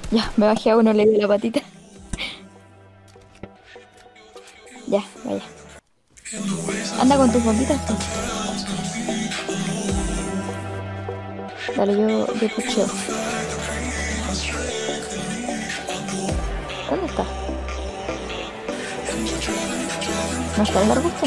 Ya, me bajé a uno, le di la patita. Ya, vaya. Anda con tus bombitas, pues. Dale, yo pucheo. ¿Dónde está? ¿No está el arbusto?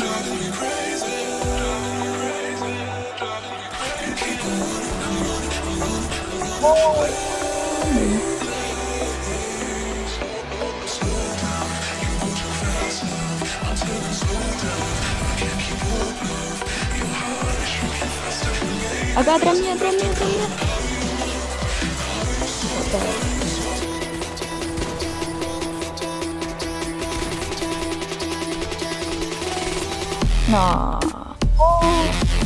Acá atrás mío, atrás mío, atrás mío. No. Oh.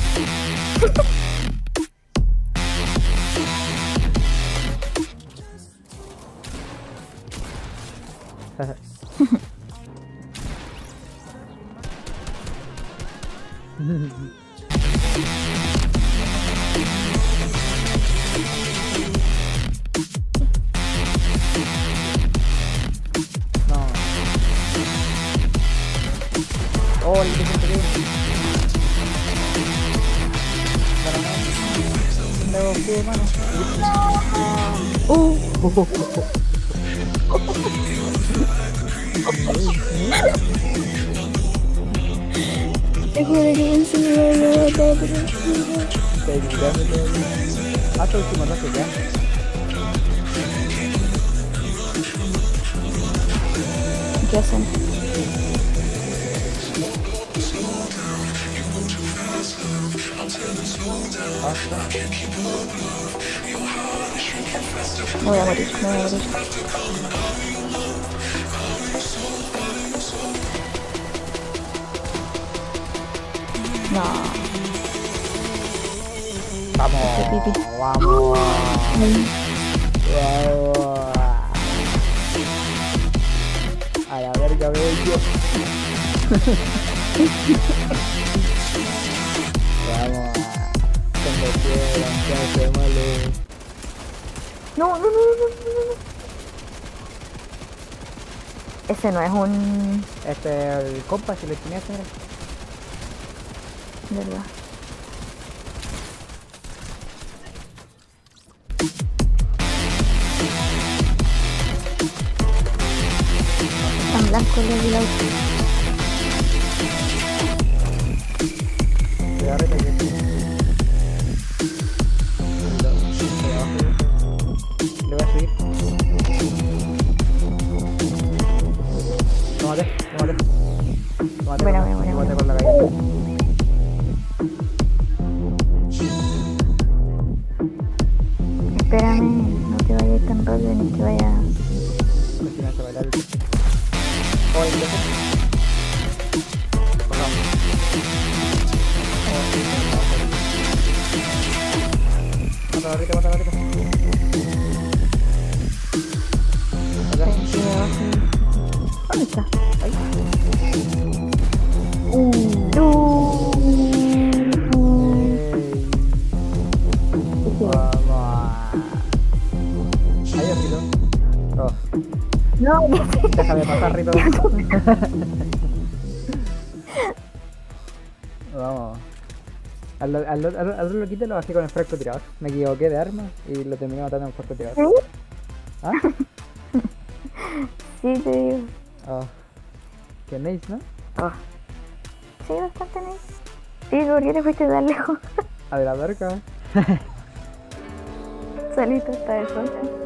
Oh, el que se te luego, ¿qué, mano? Te juro que pensé que me iba a matar, pero... Hasta último rato ya. ¿Qué hacen? Me voy a morir, me voy a morir. No. Vamos, Pipi. vamos. A la verga, bello. Vamos. Cuando quieran, que hace malo. No, no, no, no, no, no. Ese no es un... Este es el compa, si lo tenía que hacer. ¿Verdad? Tan blanco el del auto. Cuidado, que le voy a subir. Tómate, tómate. Tómate, Bueno. tómate por la calle. Espérame, no te vayas tan rápido ni te vayas... Continúa a bailar. Oh, el teléfono. Mata la rica, mata la rica. Acá. ¿Dónde está? Ahí. Vamos. Ahí, Rito. Oh. No, Déjame pasar, Rito. Vamos. Al loquito lo bajé con el francotirador. Me equivoqué de arma y lo terminé matando con el francotirador. ¿Ah? sí, te digo. Oh. Qué nice, ¿no? Oh. Sí, bastante nice. Sí, ¿por qué te fuiste tan lejos? A ver, la verga. Saliste hasta el sol.